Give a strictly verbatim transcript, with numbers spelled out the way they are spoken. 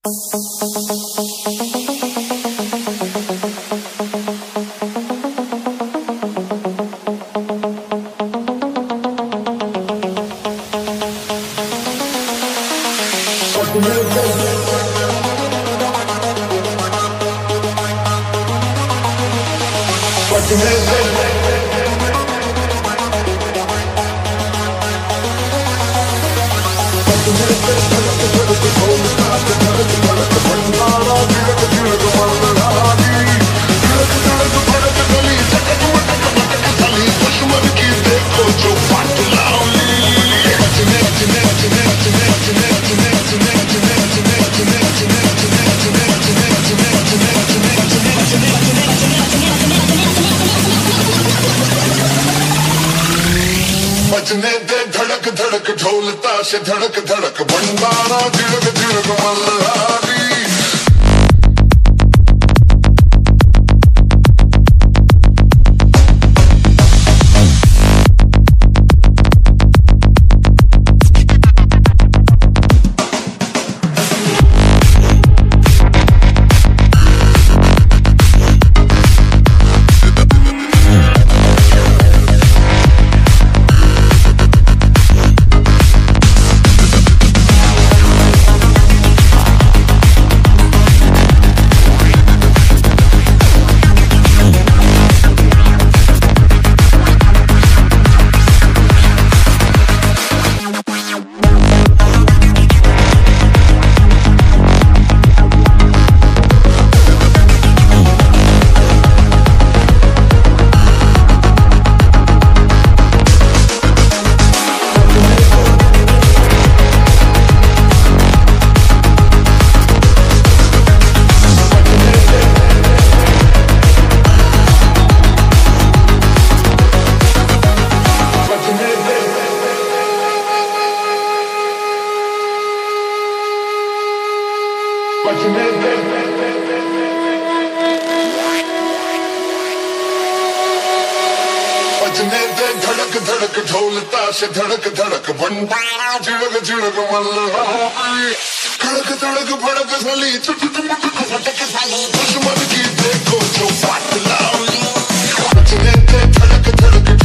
बजने दे धड़क धड़क ढोल ताश धड़क धड़क भंडारा झिड़क झिड़क मल्हारी बजने दे धड़क धड़क ढोल ताश धड़क धड़क भंडारा झिड़क झिड़क मल्हारी खड़क धड़क भड़क साली चुटक मुटक फटक साली दुश्मन की देखो जो फाट लाली बजने दे धड़क धड़क